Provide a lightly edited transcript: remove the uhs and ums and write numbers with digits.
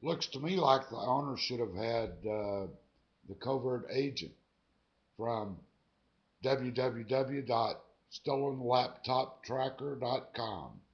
Looks to me like the owner should have had the covert agent from www.stolenlaptoptracker.com.